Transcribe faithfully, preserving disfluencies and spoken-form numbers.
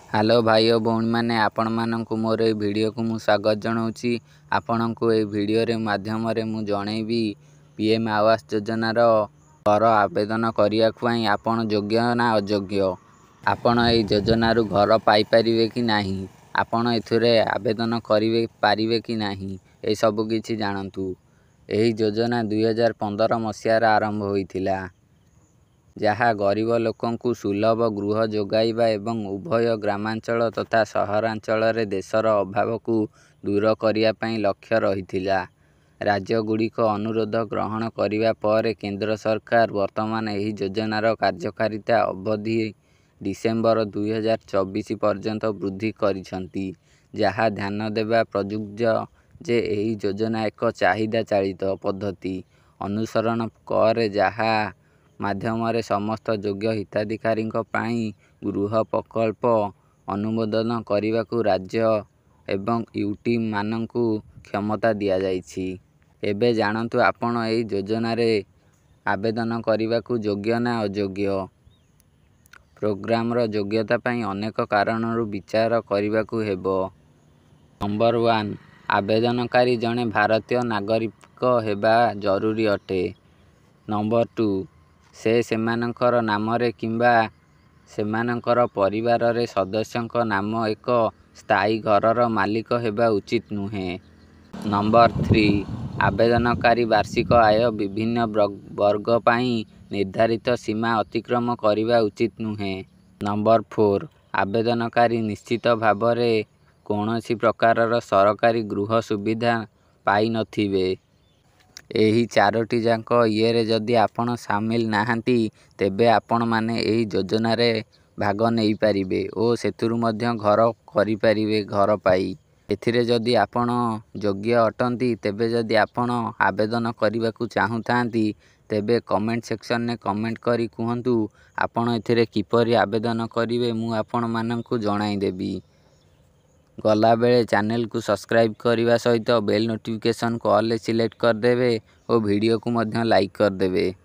Hello भाई और भौणी मैंने आपण मानक मोर ये वीडियो को मु स्वागत जनाऊँगी। आपण को ये वीडियो रे माध्यम रे मु जनइबी पीएम आवास योजनार घर आवेदन करने आपण योग्य ना अयोग्य, आपण ये योजनारू घर पाइपर कि नहीं, आपण ए आवेदन करें पारे कि नहीं, ये सब किछि जानतु। यही योजना दुई हजार पंदर मसीहार आरंभ होइथिला, जहाँ गरीब लोकंकु सुलभ गृह जोगाइबा एवं उभय ग्रामांचल तथा सहरांचल रे देशर अभाव को दूर करिया पई लक्ष्य रहिथिला। राज्यगुड़िक अनुरोध ग्रहण करिबा पर केंद्र सरकार वर्तमान एही योजनार कार्यकारिता अवधि डिसेम्बर दुई हजार चौबीस पर्यंत वृद्धि करिसंती, जहाँ ध्यान देवा प्रयुज्य जे एही योजना एक चाहिदा चालित पद्धति अनुसरण करे, जहाँ माध्यम रे समस्त योग्य हिताधिकारी गृह प्रकल्प अनुमोदन करने को राज्य एवं यूटी मानकु क्षमता दिया जाइछि। एबे जानतु आपण एही योजना रे आवेदन करने को योग्य ना अयोग्य। प्रोग्राम रो योग्यता पई अनेक कारणरू विचार करने को हेबो। नंबर वन, आवेदनकारी जने भारतीय नागरिक हेबा जरूरी अटे। नंबर टू, से सेमानकर नाम रे किंबा सेमानकर परिवार रे सदस्यंक नाम एक स्थायी घरर मालिक हेबा उचित नुहे। नंबर थ्री, आवेदनकारी वार्षिक आय विभिन्न वर्ग पाई निर्धारित सीमा अतिक्रम करने उचित नुहे। नंबर फोर, आवेदनकारी निश्चित भाव में कौनसी प्रकारर सरकारी गृह सुविधा पाई नथिबे। एही चारोटी जाक ये जदि आपण सामिल नाहंती, तेबे आपण माने एही योजना रे भाग नहीं पारिबे और सेतुरु मध्य घर करि पारिबे घर पाई। एथिरे जदि आपण योग्य अटंती, तेबे जदि आपण आवेदन करने को चाहूतांती, तेबे कमेंट सेक्शन ने कमेंट करी कहतु आपण एथिरे किपरि आवेदन करिवे, मु आपण माननकु जणाई देबी। गला बेले चैनल को सब्सक्राइब करने सहित बेल नोटिफिकेशन को ऑल सिलेक्ट करदेवे और वीडियो को मध्य लाइक करदेवे।